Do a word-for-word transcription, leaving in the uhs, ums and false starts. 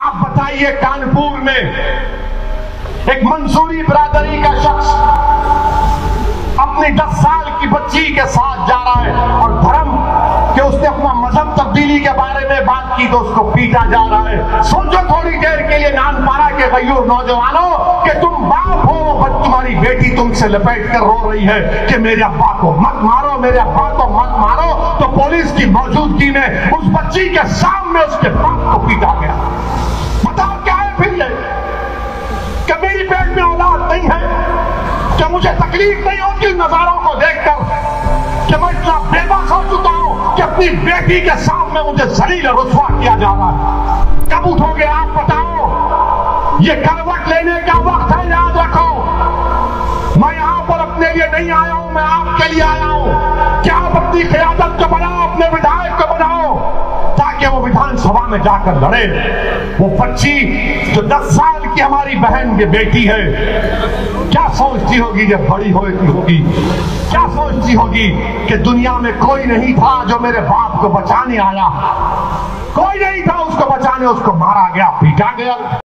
अब बताइए, कानपुर में एक मंसूरी बिरादरी का शख्स अपनी दस साल की बच्ची के साथ जा रहा है और धर्म कि उसने अपना मजहब तब्दीली के बारे में बात की तो उसको पीटा जा रहा है। सोचो थोड़ी देर के लिए नानपारा के गयूर नौजवानों कि तुम बाप हो, तुम्हारी बेटी तुमसे लपेट कर रो रही है कि मेरे अब्बा को मत मारो, मेरे अब्बा को मत मारो, तो पुलिस की मौजूदगी में उस बच्ची के सामने उसके बाप को पीटा गया। बताओ क्या है फिर ये? कि मेरी पेट में औलाद नहीं है, क्या मुझे तकलीफ नहीं होती इन नजारों को देखकर कि मैं इतना बेबस हो चुका हूं कि अपनी बेटी के सामने मुझे जलील और रुस्वा किया जा रहा है। कब उठोगे आप बताओ? ये करवट लेने का वक्त है, याद रखो। मैं यहां पर अपने लिए नहीं आया हूं, मैं आपके लिए आया हूं। क्या आप अपनी क़यादत को बनाओ, अपने विधायक को बनाओ ताकि वो विधानसभा में जाकर लड़े। वो बच्ची जो दस साल की हमारी बहन की बेटी है, क्या सोचती होगी जब बड़ी होती होगी? क्या सोचती होगी कि दुनिया में कोई नहीं था जो मेरे बाप को बचाने आया, कोई नहीं था उसको बचाने, उसको मारा गया, पीटा गया।